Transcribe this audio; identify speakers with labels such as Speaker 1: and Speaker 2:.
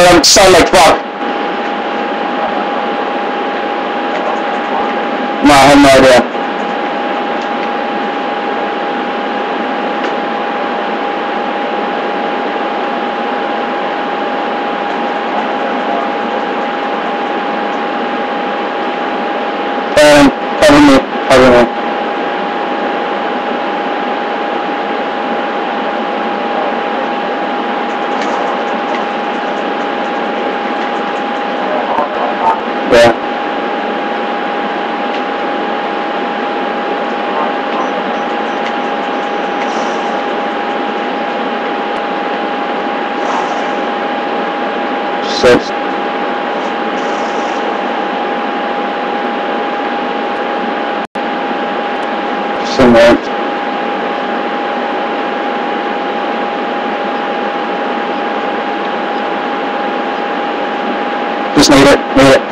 Speaker 1: but I'm stunned like fuck. No, I have no idea. Cover me, cover me. Yeah. Six. Somewhere. Just need it, need it.